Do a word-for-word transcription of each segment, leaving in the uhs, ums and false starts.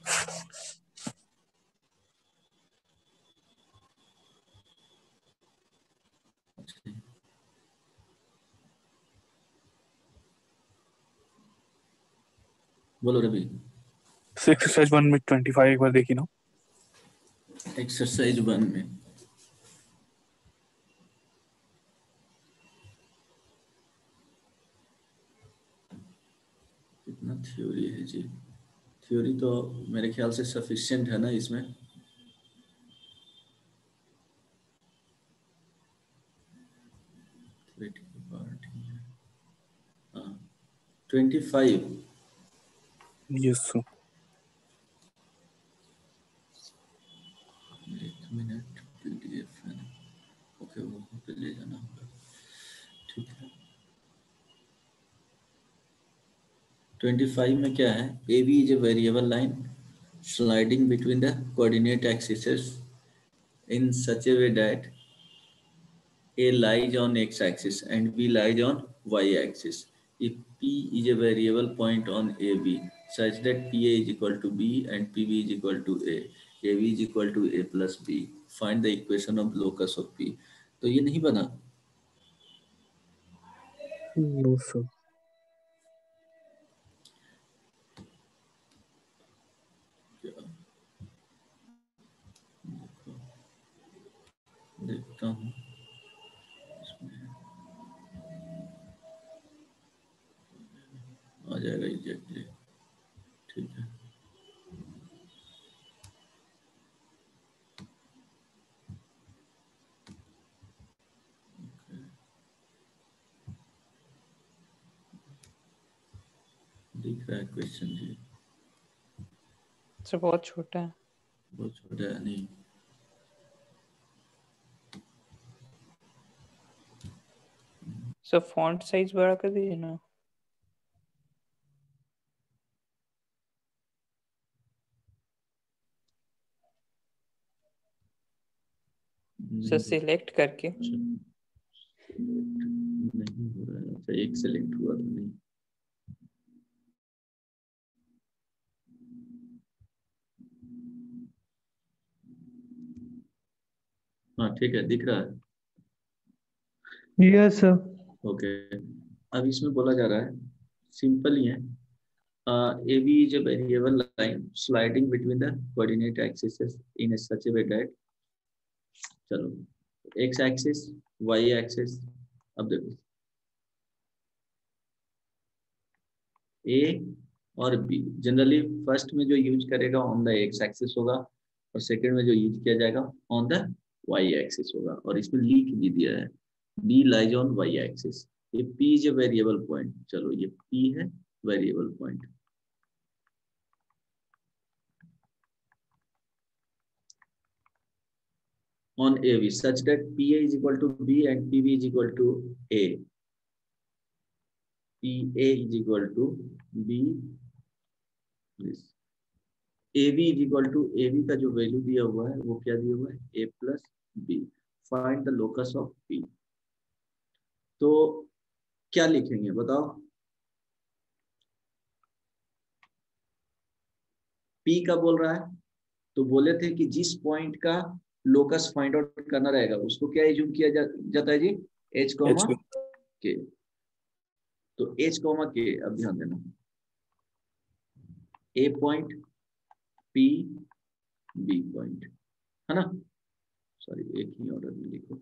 बोलो Ravi. Exercise one में twenty five एक बार देखी ना। एक्सरसाइज वन में कितना थ्योरी है जी? थ्योरी तो मेरे ख्याल से सफिशिएंट है ना इसमें। Twenty five. Yes sir. एक मिनट, पीडीएफ है ना, ओके वहाँ पे ले जाना होगा, ठीक है। ट्वेंटी फाइव में क्या है? A B is a variable line sliding between the coordinate axes in such a way that A lies on x-axis and B lies on y-axis. If P is a variable point on A B such that P A is equal to B and P B is equal to A, A B is equal to A plus B, find the equation of locus of P. तो ये नहीं बना? No sir. देखता हूँ आ जाएगा exactly, ठीक है। दिख रहा है क्वेश्चन जी? सर बहुत छोटा है। बहुत छोटा है नहीं? सर फॉन्ट साइज बड़ा कर दीजिए ना। सर सिलेक्ट करके नहीं हो रहा है। अच्छा एक सिलेक्ट हुआ तो नहीं। हाँ ठीक है, दिख रहा है। Yes sir. ओके, अब इसमें बोला जा रहा है, सिंपल ही है, A B is a variable line sliding between the coordinate axis in such a way that, चलो एक्स एक्सिस वाई एक्सिस, अब देखो ए और बी, जनरली फर्स्ट में जो यूज करेगा ऑन द एक्स एक्सिस होगा और सेकंड में जो यूज किया जाएगा ऑन द वाई एक्सिस होगा, और इसमें लिख भी दिया है B lies on y axis. ये P is a variable point. चलो ये P है variable point. On A B such that P A is equal to B and P B is equal to A. P A is equal to B. This A B is equal to A B का जो value दिया हुआ है वो क्या दिया हुआ है? A plus B. Find the locus of P. तो क्या लिखेंगे बताओ? P का बोल रहा है तो बोले थे कि जिस पॉइंट का लोकस फाइंड आउट करना रहेगा उसको क्या एज्यूम किया जा, जाता है जी? H कॉमा के। तो H कॉमा के, अब ध्यान देना, A point P B point, है ना? सॉरी एक ही ऑर्डर में लिखो,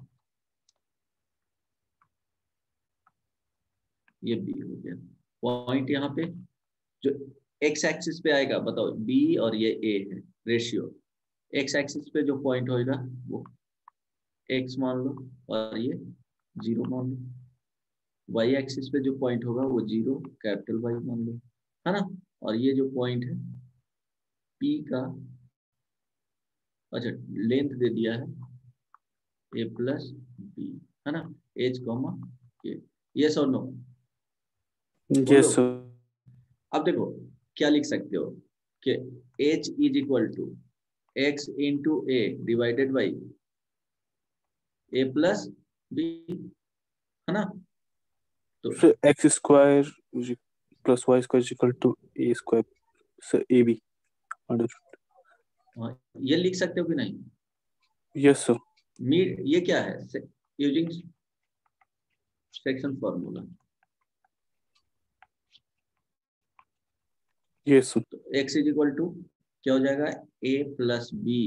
ये B हो गया पॉइंट। यहाँ पे जो x एक्सिस पे आएगा बताओ, B और ये A है रेशियो, x एक्सिस पे जो पॉइंट होगा वो x मान लो और ये जीरो मान लो, y एक्सिस पे जो पॉइंट होगा वो जीरो कैपिटल Y मान लो, है ना? और ये जो पॉइंट है P का, अच्छा लेंथ दे दिया है A प्लस बी, है ना? H कॉमा के, यस और नो? Yes sir. अब देखो क्या लिख सकते हो कि H is equal to x into a divided by a plus b, है ना? तो x square plus y square equal to a square, sir a b. Understood. हाँ, ये लिख सकते हो कि नहीं? Yes sir. मीड ये क्या है? Using section formula. Yes sir. तो x इज इक्वल टू क्या हो जाएगा? a plus b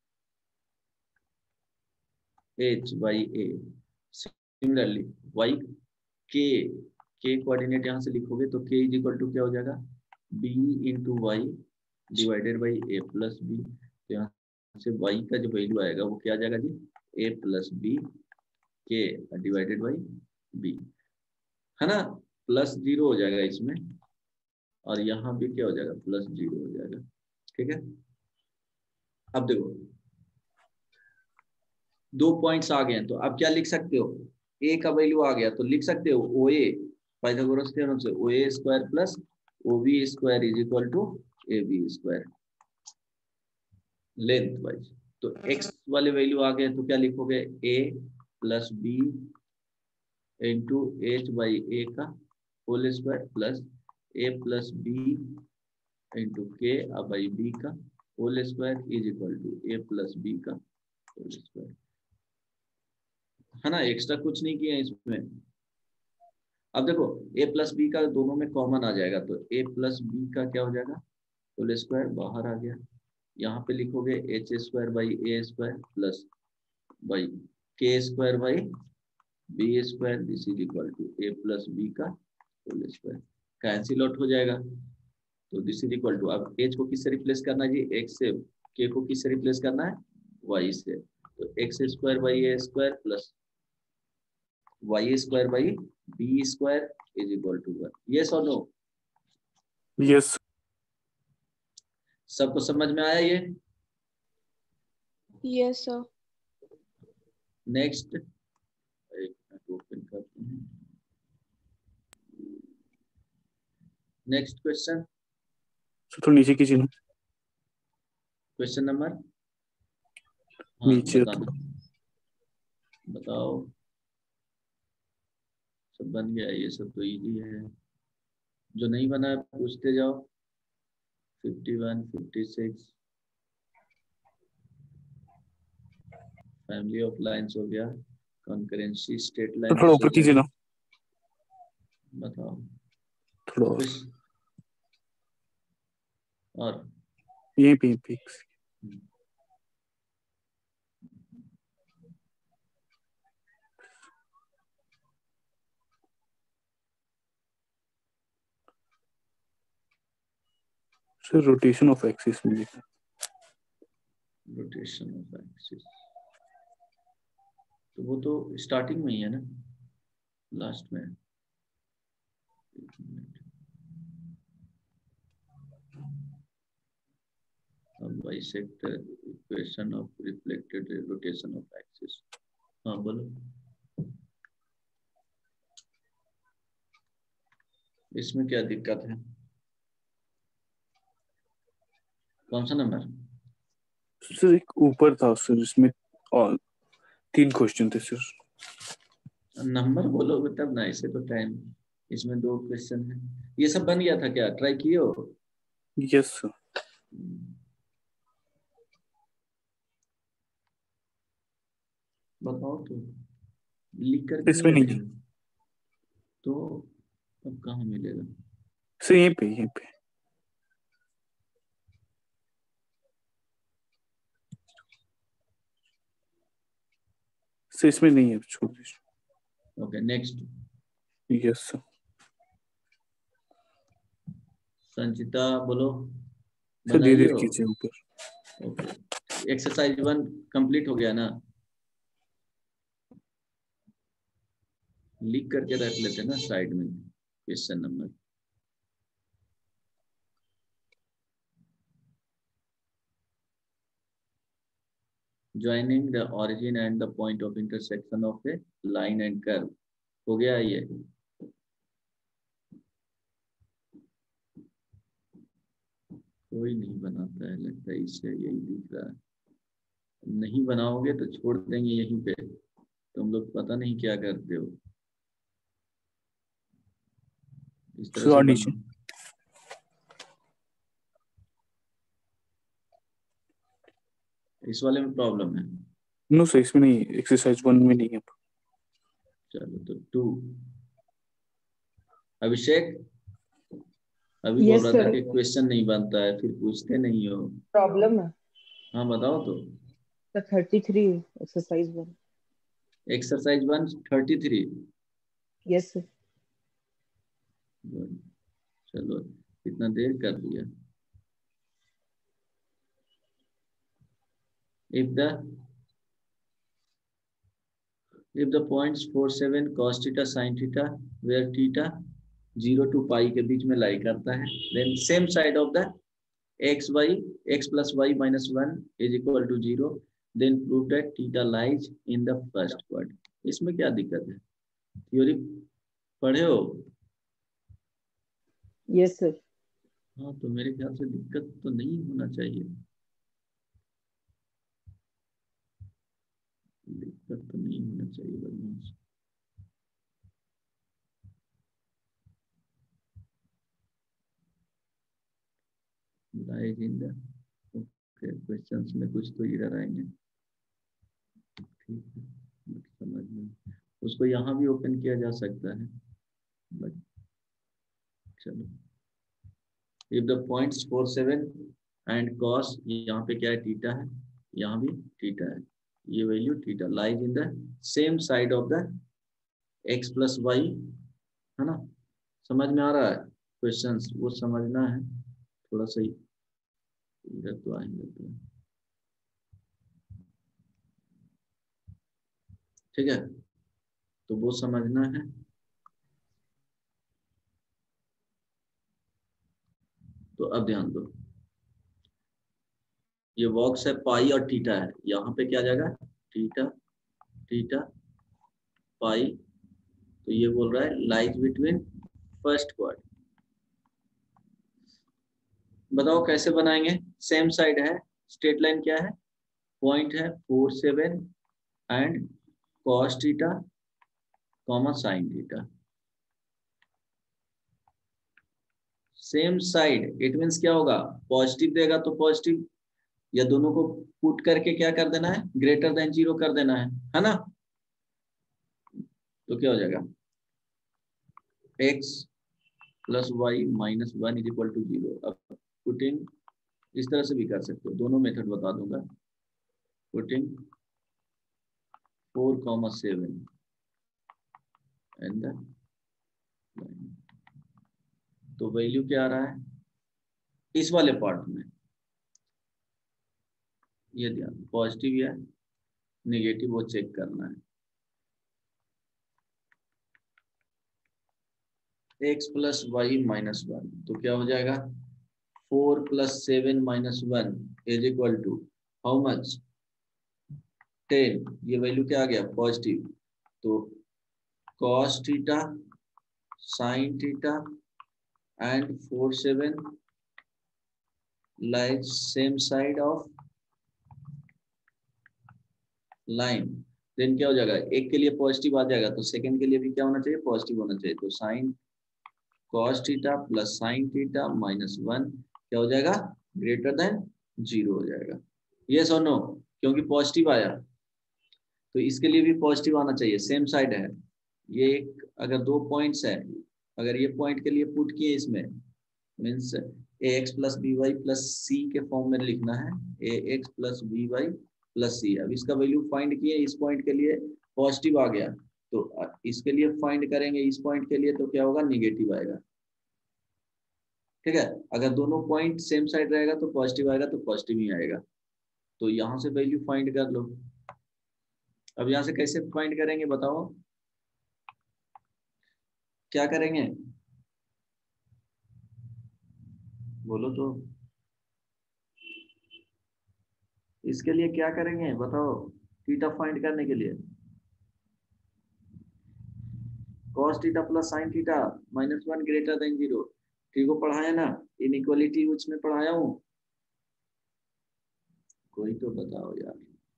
h by a. Similarly y k k coordinate यहाँ से लिखोगे तो k इज इक्वल टू क्या हो जाएगा? b into y divided by a plus b. तो यहाँ से y का जो वैल्यू आएगा वो क्या आ जाएगा जी? a plus b k divided by b, है ना? प्लस जीरो हो जाएगा इसमें, और यहाँ भी क्या हो जाएगा? प्लस जीरो हो जाएगा। ठीक है, अब देखो दो पॉइंट्स आ गए हैं, तो अब क्या लिख सकते हो? a का वैल्यू आ गया तो लिख सकते हो ओ ए पाइथागोरस थ्योरम से O A square plus O B square is equal to A B square lengthwise. तो x वाले वैल्यू आ गए तो क्या लिखोगे? a plus b into h by a का whole square plus a plus b into k by b का whole square is equal to a plus b का होल स्क्वायर, है ना? एक्स्ट्रा कुछ नहीं किया इसमें। अब देखो a प्लस बी का दोनों में कॉमन आ जाएगा, तो a प्लस बी का क्या हो जाएगा? होल स्क्वायर बाहर आ गया। यहाँ पे लिखोगे h square by a square plus by k square by b square this is equal to a plus b का होल स्क्वायर। कैंसिल आउट हो जाएगा, तो दिस इज इक्वल टू, अब h को किससे रिप्लेस करना है जी? x से। k को किससे रिप्लेस करना है? y से। तो x square by a square plus y square by b square is equal to one. Yes और नो? यस। सबको समझ में आया ये? Yes sir. नेक्स्ट एक मिनट ओपन करते हैं। नेक्स्ट क्वेश्चन, तो नीचे कीजिए ना। क्वेश्चन नंबर, हाँ नीचे बताना, बताओ। सब बन गया? ये सब तो इजी है, जो नहीं बना है पूछते जाओ। Fifty one, fifty six, family of lines हो गया, कॉन्करेंसी स्टेट तो लाइन थोड़ा ऊपर कीजिए ना। बताओ थोड़ा और। कुछ और। यहीं पे पे सर रोटेशन ऑफ एक्सिस में लिखा। रोटेशन ऑफ एक्सिस तो वो तो स्टार्टिंग में ही है ना, लास्ट में। अब bisector equation of reflected rotation of axis, हाँ बोलो। इसमें क्या दिक्कत है? कौन सा नंबर? सर एक ऊपर था सर, इसमें और तीन क्वेश्चन थे सर। नंबर बोलोगे तब ना, इसे तो टाइम, इसमें दो क्वेश्चन है। ये सब बन गया था क्या? ट्राई किए हो? Yes sir. बताओ तो, लिख कर इसमें नहीं नहीं रखे है हो तो अब कहाँ मिलेगा? सर, यहीं पे यहीं पे सर, इसमें नहीं है, छोड़ दीजिए। Okay next. Yes sir. Sanchita बोलो, सर धीरे बनाइए धीरे हो? कीजिए ऊपर। ओके, एक्सरसाइज वन कंप्लीट हो गया ना? लिख करके रख लेते ना साइड में question number. Joining the origin and the point of intersection of a line and curve, हो गया ये? कोई नहीं बनाता है लगता है, इससे यही दिख रहा है। नहीं बनाओगे तो छोड़ देंगे यहीं पे, तुम लोग पता नहीं क्या करते हो। इस तरह सर से और नीचे। बना, इस वाले में प्रॉब्लम है? नो सर, इसमें नहीं, एक्सरसाइज वन में नहीं है। चलो तो टू। अभिषेक अभी बोल यस रहा था सर, कि क्वेश्चन नहीं बनता है, फिर पूछते नहीं हो। प्रॉब्लम है हाँ बताओ तो। Sir. Thirty three exercise one. Exercise one thirty three. Yes sir. चलो इतना देर कर दिया। if the if the points four seven cos theta sin theta where theta zero to pi के बीच में लाई करता है, then same side of the x y x plus y minus one is equal to zero, then prove that theta lies in the first quad। इसमें क्या दिक्कत है? Theory पढ़े हो? Yes sir. हाँ तो मेरे ख्याल से दिक्कत तो नहीं होना चाहिए, दिक्कत तो नहीं होना चाहिए बदमाश। Lies in the okay questions में कुछ तो इधर आएंगे, ठीक है, बट समझ में उसको यहाँ भी ओपन किया जा सकता है, बट चलो। If the points four seven and cos, यहाँ पे क्या है, थीटा है, यहाँ भी थीटा है, ये value theta lies in the same side of the x plus y, है ना? समझ में आ रहा है? क्वेश्चंस वो समझना है थोड़ा सा ही, इधर तो आएंगे तो ठीक है, तो वो समझना है। तो अब ध्यान दो, ये वॉक्स है पाई और थीटा है, यहाँ पे क्या आ जाएगा, थीटा थीटा पाई, तो ये बोल रहा है लाइज बिटवीन फर्स्ट क्वाड। बताओ कैसे बनाएंगे? सेम साइड है, स्ट्रेट लाइन क्या है, पॉइंट है four seven and cos theta comma sine theta. Same side it means क्या होगा, पॉजिटिव देगा तो पॉजिटिव, या दोनों को पुट करके क्या कर देना है, ग्रेटर देन जीरो कर देना है, है ना? तो क्या हो जाएगा, x plus y minus one is equal to zero. अब पुटिंग इस तरह से भी कर सकते हो, दोनों मेथड बता दूंगा। Putting four comma seven and the, तो वैल्यू क्या आ रहा है इस वाले पार्ट में, ये ध्यान, पॉजिटिव या नेगेटिव वो चेक करना है। x plus y minus one, तो क्या हो जाएगा, four plus seven minus one is equal to how much, ten. ये वैल्यू क्या आ गया, पॉजिटिव, तो cos theta sin theta and four seven lies same side of line, then क्या हो जाएगा, एक के लिए पॉजिटिव आ जाएगा तो सेकंड के लिए भी क्या होना चाहिए, पॉजिटिव होना चाहिए। तो sine cos theta plus sine theta minus one क्या हो जाएगा, ग्रेटर देन जीरो हो जाएगा। यस और नो? क्योंकि पॉजिटिव आया तो इसके लिए भी पॉजिटिव आना चाहिए, सेम साइड है। ये एक अगर दो पॉइंट्स है, अगर ये पॉइंट के लिए पुट किए इसमें, means a x plus b y plus c के फॉर्म में लिखना है, a x plus b y plus c. अब इसका वैल्यू फाइंड किए, इस पॉइंट के लिए पॉजिटिव आ गया, तो इसके लिए फाइंड करेंगे इस पॉइंट के लिए, तो क्या होगा, निगेटिव आएगा, ठीक है। अगर दोनों पॉइंट सेम साइड रहेगा तो पॉजिटिव आएगा, तो पॉजिटिव ही आएगा। तो यहाँ से वैल्यू फाइंड कर लो। अब यहाँ से कैसे फाइंड करेंगे बताओ, क्या करेंगे, बोलो तो। इसके लिए क्या करेंगे बताओ, थीटा फाइंड करने के लिए cos theta plus sine theta minus one greater than zero, ठीक हो, पढ़ाया ना, इनइक्वालिटी उसमें पढ़ाया हूँ, कोई तो बताओ यार।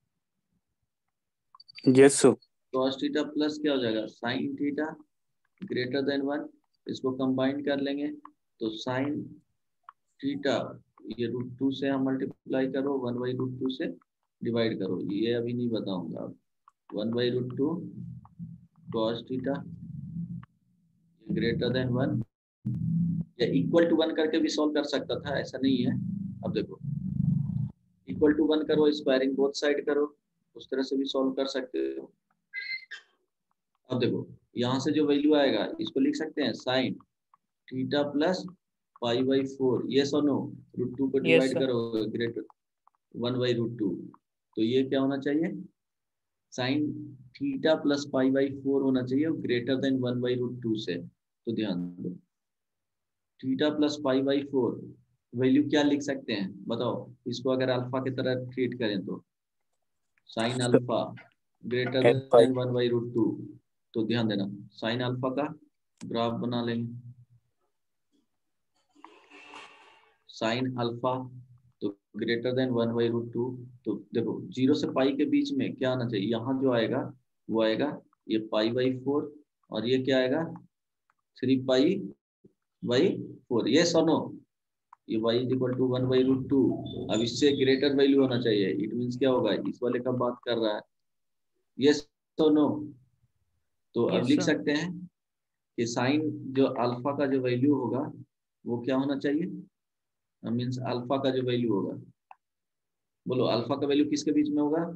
Yes sir. cos theta plus क्या हो जाएगा, sine theta greater than one, इसको कंबाइन कर लेंगे तो साइन थीटा, ये रूट टू से हम मल्टीप्लाई करो वन बाई रूट टू से, डिवाइड करो, ये अभी नहीं बताऊंगा। One by root two cos theta greater than one, या इक्वल टू वन करके भी सॉल्व कर सकता था, ऐसा नहीं है। अब देखो इक्वल टू वन करो, स्क्वायरिंग बोथ साइड करो, उस तरह से भी सॉल्व कर सकते हो। अब देखो यहाँ से जो वैल्यू आएगा इसको लिख सकते हैं sine theta plus pi by four, ये सोनो रूट टू को यस डिवाइड सर। करो greater one by root two, तो ये क्या होना चाहिए, sine theta plus pi by four होना चाहिए, greater than one by root two से। तो ध्यान दो theta plus pi by four value क्या लिख सकते हैं बताओ, इसको अगर अल्फा की तरह ट्रीट करें तो sine alpha greater ten pi than one by root two. तो ध्यान देना साइन अल्फा का ग्राफ बना लेंगे, साइन अल्फा तो greater than one by root two. तो देखो जीरो से पाई के बीच में क्या आना चाहिए, यहाँ जो आएगा वो आएगा ये पाई बाई फोर, और ये क्या आएगा थ्री पाई बाई फोर, ये सोनो ये y is equal to one by root two. अब इससे ग्रेटर वैल्यू होना चाहिए, इट मीन्स क्या होगा, इस वाले का बात कर रहा है, यस तो नो। तो अब यस लिख सर। सकते हैं कि साइन जो अल्फा का जो वैल्यू होगा वो क्या होना चाहिए, मीन्स अल्फा का जो वैल्यू होगा, बोलो अल्फा का वैल्यू किसके बीच में होगा,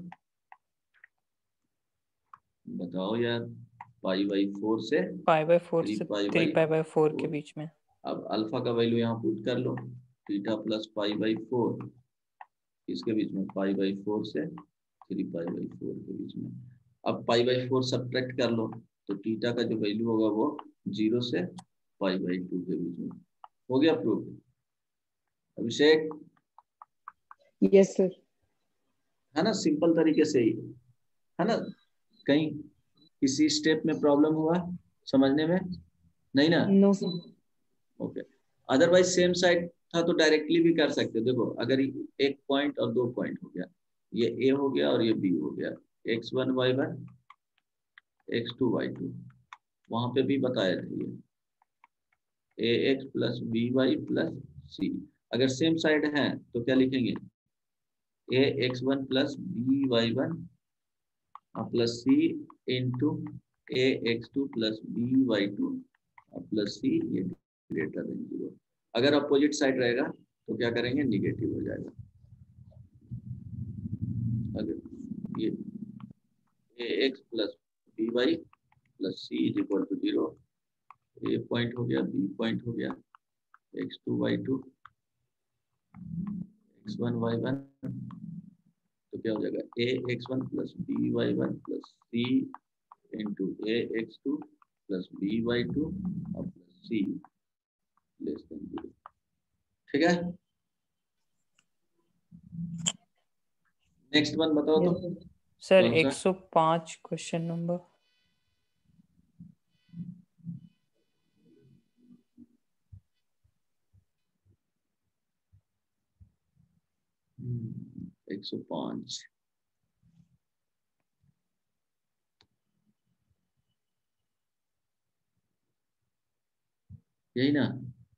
बताओ यार, पाई बाई फोर से पाई बाय फोर थ्री से pi three by pi by four के फोर। बीच में। अब अल्फा का वैल्यू यहाँ पुट कर लो, theta plus pi by four इसके बीच में, पाई बाई फोर से थ्री पाई बाई फोर के बीच में। अब पाई बाई फोर सब्ट्रैक्ट कर लो, तो थीटा का जो वैल्यू होगा वो जीरो से पाई बाई टू के बीच में। हो गया प्रूफ अभिषेक, यस सर। है ना, सिंपल तरीके से ही है ना, कहीं किसी स्टेप में प्रॉब्लम हुआ समझने में, नहीं ना? No sir. Okay, otherwise same side था तो डायरेक्टली भी कर सकते हो। देखो अगर एक पॉइंट और दो पॉइंट हो गया, ये ए हो गया और ये बी हो गया, x one y one x two y two, वहां पे भी बताया था ये a x plus b y plus c. अगर सेम साइड है तो क्या लिखेंगे, a x one plus b y one plus c into a x two plus b y two plus c, ये ग्रेटर देन जीरो। अगर opposite side रहेगा तो क्या करेंगे, निगेटिव हो जाएगा। अगर ये a x plus b y plus c is equal to zero, A point हो गया, बी पॉइंट हो गया, x two y two x one y one, तो क्या हो जाएगा a x one plus b y one plus c into a x two plus b y two और plus c less than zero. ठीक है, next one बताओ तो yes sir कौन सा? एक सौ पाँच क्वेश्चन नंबर। एक सौ पाँच, यही ना?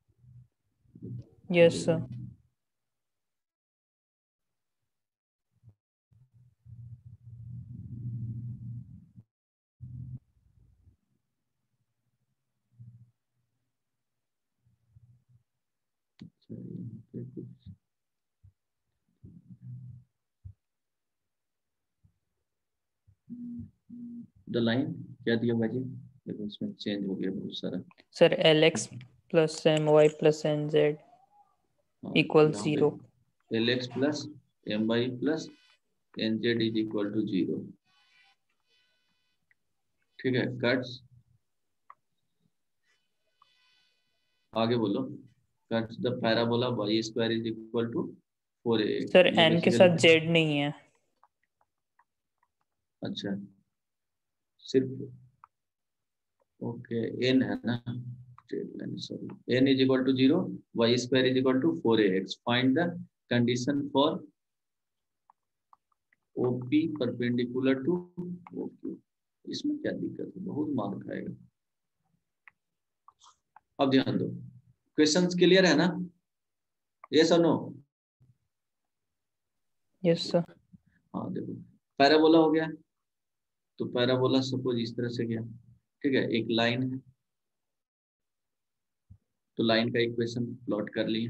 Yes sir. अच्छा, यहाँ पे कुछ द लाइन क्या दिया भाजी, देखो इसमें चेंज हो गया बहुत सारा। Sir l x plus m y plus n z हाँ, इक्वल यहाँ जीरो। पे l x plus m y plus n z is equal to zero. ठीक है, कट्स आगे बोलो, cuts the parabola y square is equal to four a. Sir ये n के basically साथ जेड नहीं है। अच्छा सिर्फ ओके एन है ना, sorry n is equal to zero, y square is equal to four a x. Find the condition for OP perpendicular to OQ. इसमें क्या दिक्कत है, बहुत मार खाएगा। अब ध्यान दो, क्वेश्चंस क्लियर है ना, यस और नो? Yes sir. हाँ देखो पैराबोला हो गया, तो पैराबोला सपोज इस तरह से गया, ठीक है, एक लाइन है, तो लाइन का इक्वेशन प्लॉट कर लिए।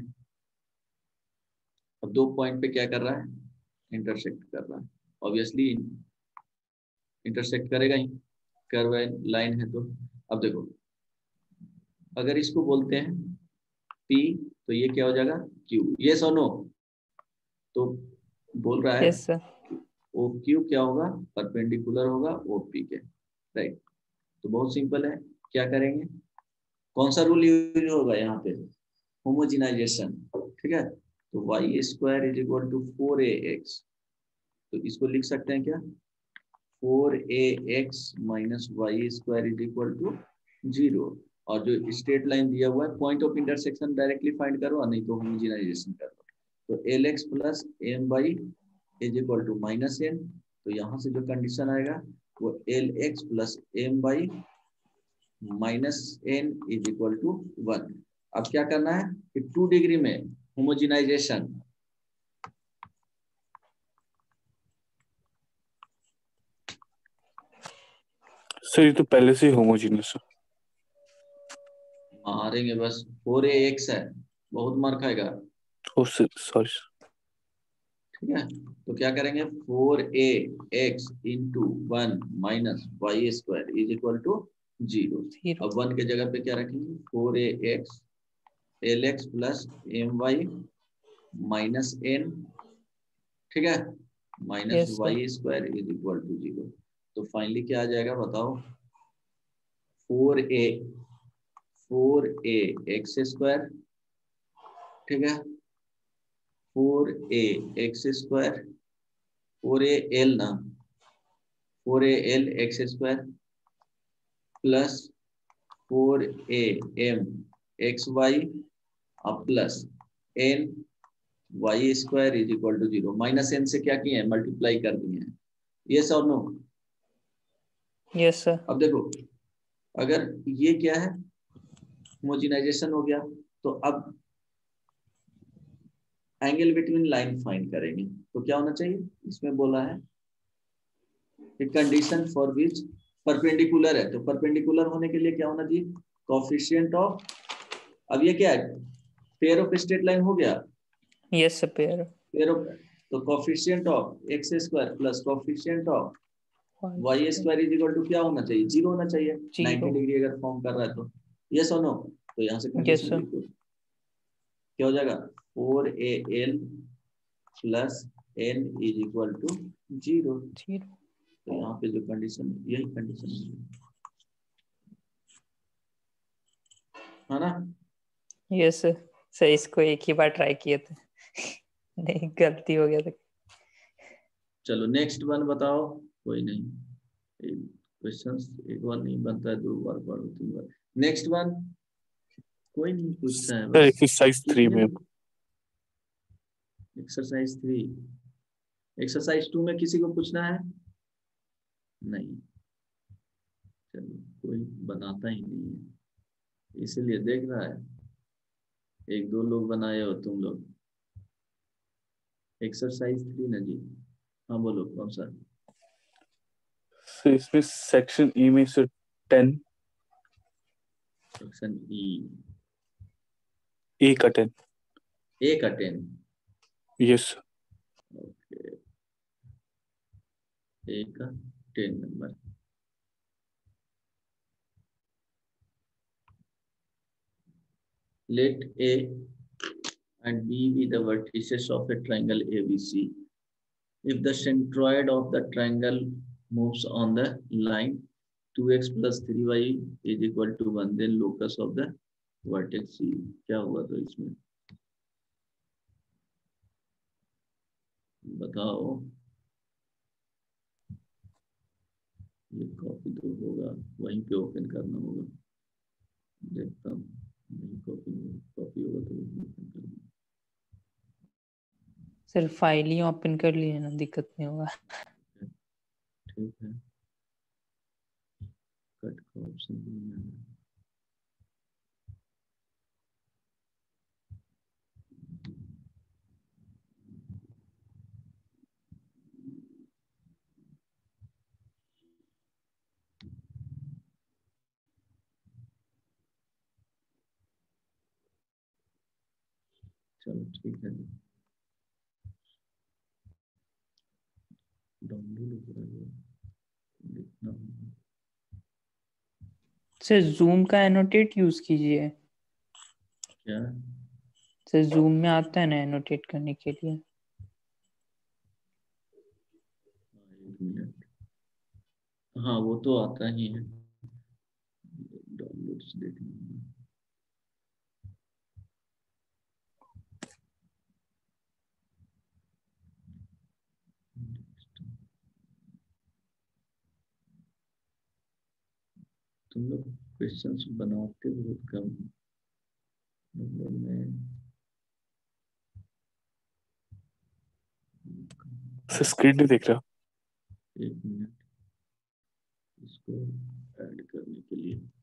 अब दो पॉइंट पे क्या कर रहा है, इंटरसेक्ट कर रहा है, ऑब्वियसली इंटरसेक्ट करेगा ही, कर्व लाइन है तो। अब देखो अगर इसको बोलते हैं P तो ये क्या हो जाएगा Q, ये सो नो, तो बोल रहा है यस सर। ओ क्यू क्या होगा, परपेंडिकुलर होगा ओ पी के, राइट। तो बहुत सिंपल है, क्या करेंगे, कौन सा रूल यूज होगा यहाँ पे, होमोजिनाइजेशन, ठीक है। तो y square is equal to four a x, तो इसको लिख सकते हैं क्या, four a x minus y square is equal to zero, और जो स्ट्रेट लाइन दिया हुआ है point of intersection directly find करो, और नहीं तो होमोजिनाइजेशन करो। तो l x plus m y is equal to minus n, तो यहाँ से जो कंडीशन आएगा वो l x plus m y minus N is equal to one. अब क्या करना है कि टू डिग्री में होमोजिनाइजेशन, सर ये तो पहले से ही होमोजीनियस है। मारेंगे बस, फोर ए एक्स है, बहुत मार खाएगा, ओ सॉरी। ठीक है। तो क्या करेंगे, four a x into one minus y square is equal to zero. Zero. अब वन के जगह पे क्या रखेंगे, four a x l x plus m y minus n, ठीक है, minus yes sir. Y square is equal to zero. तो finally क्या आ जाएगा बताओ, four a four a x square, ठीक है, four a x square, four a l ना, four a L x square plus four a m x y अब plus n y square is equal to zero. Minus n से क्या किए हैं, multiply कर दिए हैं, यस और नो। Yes sir. अब देखो अगर ये क्या है, होमोजिनाइजेशन हो गया, तो अब एंगल बिटवीन लाइन फाइंड करेंगे, तो क्या होना चाहिए, इसमें बोला है कंडीशन फॉर विच परपेंडिकुलर है, तो परपेंडिकुलर होने के लिए क्या होना चाहिए, कोफिशिएंट ऑफ, अब ये क्या है, पेयर ऑफ स्ट्रेट लाइन हो गया, yes sir pair. Pair of, तो coefficient of x square plus coefficient of y square is equal to क्या होना चाहिए, जीरो होना चाहिए, नाइंटी जीरो। डिग्री अगर फॉर्म कर रहा है तो, यस और नो। तो यहाँ से यस कंडीशन सर। लिखो, क्या हो जाएगा, four a l plus n is equal to zero. Zero. तो यहाँ पे जो कंडीशन, यही कंडीशन है ना। Yes sir. सर इसको एक ही बार ट्राई किए थे नहीं गलती हो गया था। चलो नेक्स्ट वन बताओ, कोई नहीं, क्वेश्चंस एक बार नहीं बनता है, दो बार पढ़ो, तीन बार। नेक्स्ट वन कोई नहीं पूछता है, सर बस एक्सरसाइज थ्री में एक्सरसाइज थ्री, एक्सरसाइज टू में किसी को पूछना है, नहीं, चलो कोई बनाता ही नहीं है, इसीलिए देख रहा है, एक दो लोग बनाए हो तुम लोग। एक्सरसाइज थ्री ना जी, हाँ बोलो कौन सा, सर इसमें सेक्शन ई में से टेन, सेक्शन ई, ए का टेन। ए का टेन, यस। ओके, ए का ten number, let A and B be the vertices of a triangle A B C. If the centroid of the triangle moves on the line two x plus three y is equal to one, then locus of the vertex C. क्या हुआ तो इसमें बताओ, ये copy तो होगा, वहीं पे ओपन करना होगा, देखता हूँ, नहीं कॉपी नहीं, कॉपी होगा तो वहीं ओपन करना। सिर्फ फाइल ही ओपन कर लिए ना, दिक्कत नहीं होगा। ठीक है, कट का ऑप्शन नहीं है, चलो ठीक है जी, डाउनलोड हो रहा है, देखना होगा। सर जूम का एनोटेट यूज कीजिए। क्या? सर जूम में आता है ना एनोटेट करने के लिए। हाँ, एक मिनट। हाँ वो तो आता ही है, डाउनलोड्स देखना होगा। तुम लोग क्वेश्चंस बनाते बहुत कम हो। मतलब मैं सर स्क्रीन नहीं देख रहा। एक मिनट, इसको ऐड करने के लिए